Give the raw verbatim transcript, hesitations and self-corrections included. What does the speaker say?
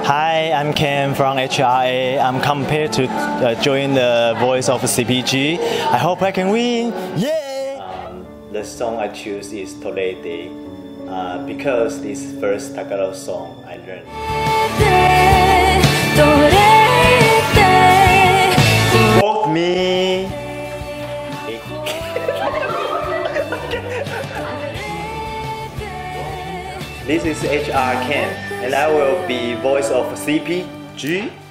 Hi, I'm Ken from H R A. I'm come here to uh, join the voice of C P G. I hope I can win. Yeah! Um, the song I choose is Tolede uh, because this is first Tagalog song I learned. Vote me! This is H R Ken, and I will be voice of C P G.